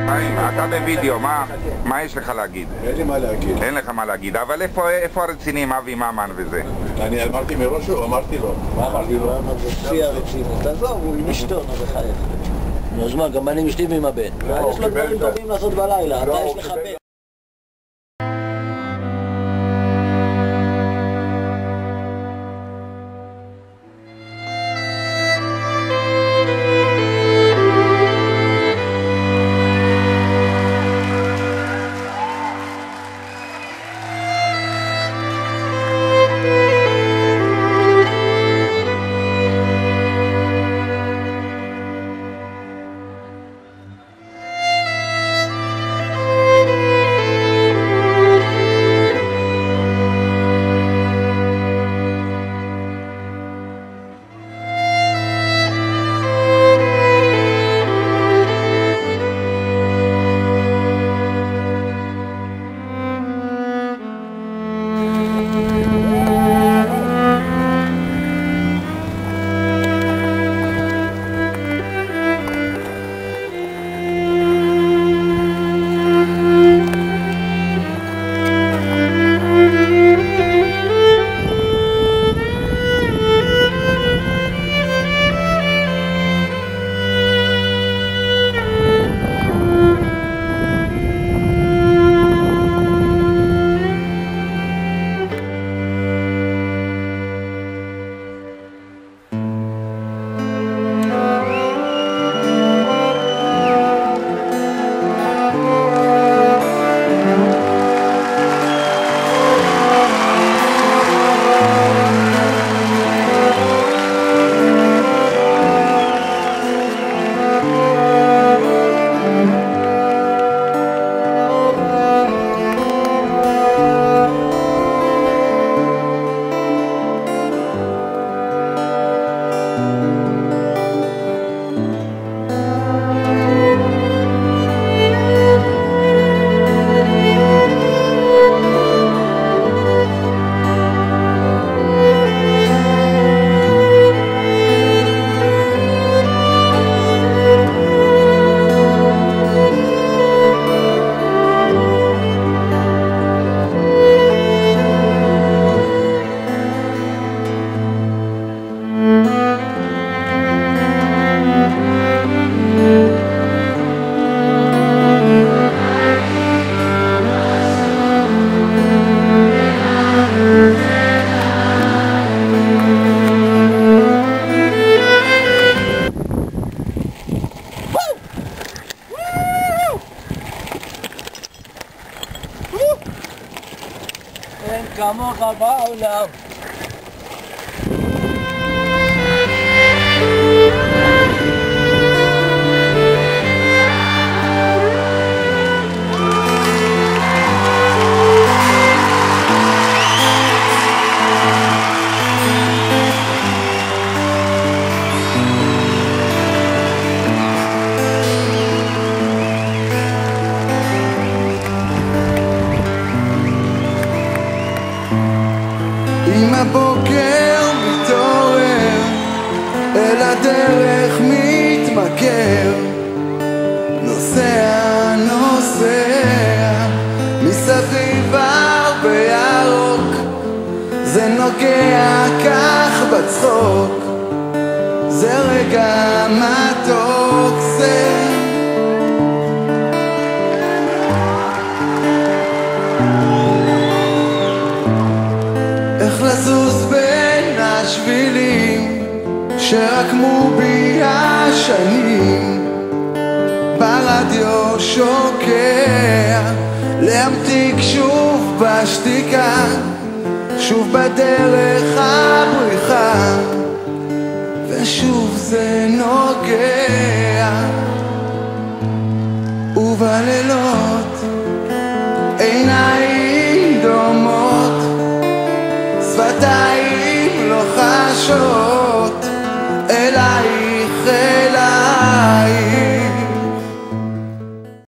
חיים, אתה בווידאו, מה יש לך להגיד? אין לי מה להגיד. אין לך מה להגיד, אבל איפה הרציניים, אבי ממן וזה? אני אמרתי מראש, אמרתי לו. מה אמרתי לו? בשיא הרצינות. עזוב, הוא עם אשתו, נו בחייך. נו, שמע, גם אני עם אשתי ועם הבן. יש לו דברים טובים לעשות בלילה, אתה יש לך בן. אין כמוך בעולם. עם הבוקר מתעורר, אל הדרך מתמכר, נוסע, נוסע, מסביב הרבה ירוק, זה נוגע כך בצחוק, זה רגע מתוק זה. איך לזוז בין השבילים שרקמו בי השנים, ברדיו שוקע, להמתיק שוב בשתיקה, שוב בדרך הבריחה, ושוב זה נוגע. ובלילות עיניים דומות, שפתיים לא חשות,